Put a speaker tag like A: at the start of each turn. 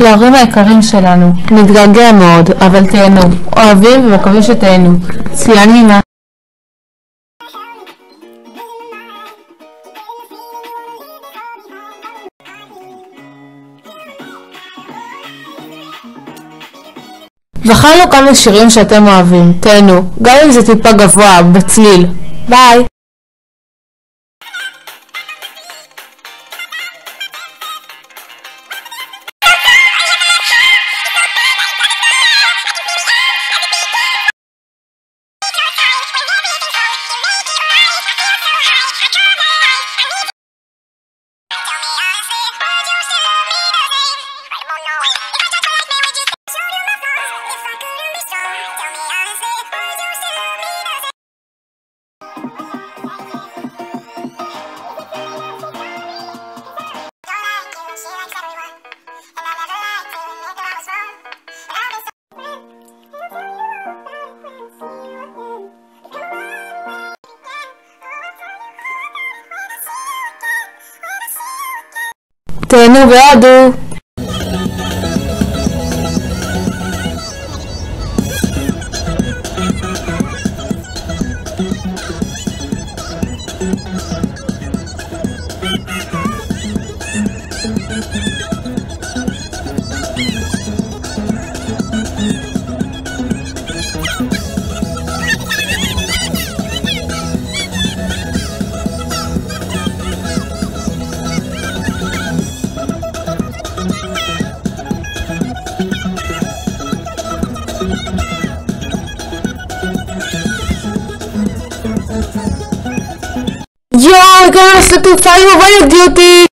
A: להורים היקרים שלנו, נתגעגע מאוד, אבל תהנו, אוהבים ומקווים שתהנו. צלילה נעימה. בחרנו כמה שירים שאתם אוהבים, תהנו, גם אם זה טיפה גבוה, בצליל. ביי! תהנו ועדו! יואו, הגענו לשדה תעופה עם הוולד דיוטי!